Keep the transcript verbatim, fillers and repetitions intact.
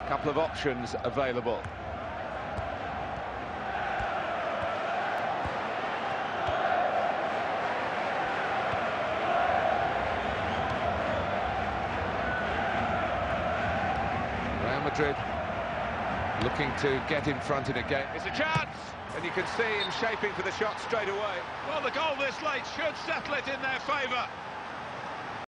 Couple of options available. Real Madrid looking to get in front in a game. It's a chance, and you can see him shaping for the shot straight away. Well, the goal this late should settle it in their favour.